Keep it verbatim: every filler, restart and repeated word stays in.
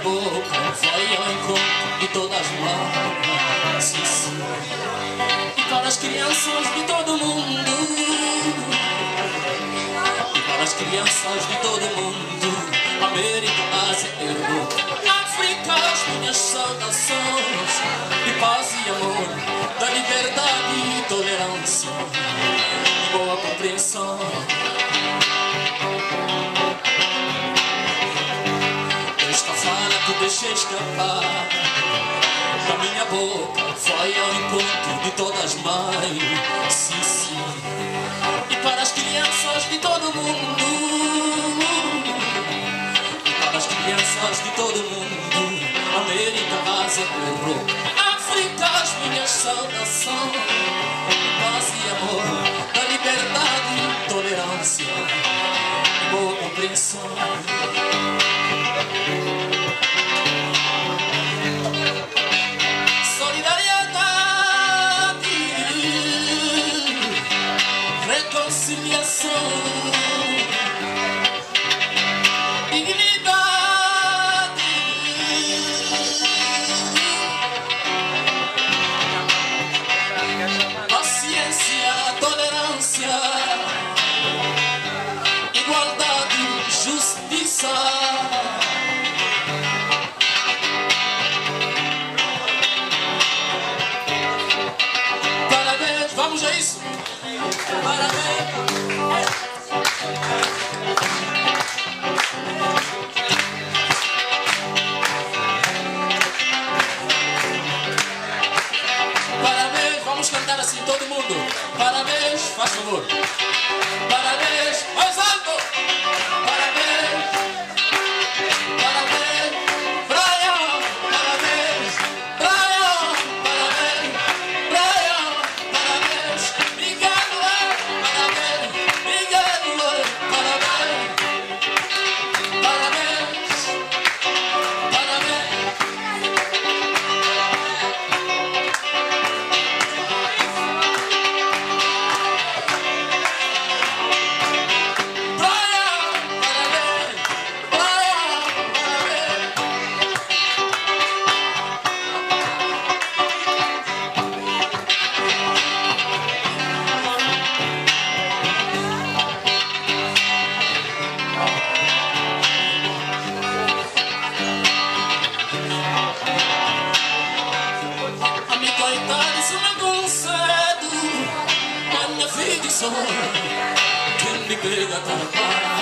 boca vai ao encontro de todas as marcas, sim, sim. E para as crianças de todo mundo, e para as crianças de todo mundo, América, Ásia, Europa, África, as minhas saudações de paz e amor, da liberdade e tolerância, de boa compreensão. Esta fala que deixei escapar da minha boca vai ao encontro de todas as mães, sim, sim. E para as crianças de todo mundo, e para as crianças de todo mundo, América, Ásia, Europa, África, as minhas saudações de paz e amor, da liberdade e tolerância, de boa compreensão. Reconciliação, dignidade, paciência, tolerância, igualdade, justiça. Parabéns, vamos a isso. Parabéns. Parabéns, vamos cantar assim todo mundo. Parabéns, faz favor. Parabéns, mais alto. Parabéns. Parabéns, Brian. Parabéns, Brian. Parabéns, Brian. Parabéns, Miguel. Parabéns, Miguel. Parabéns. Parabéns. Parabéns. Quem me pega para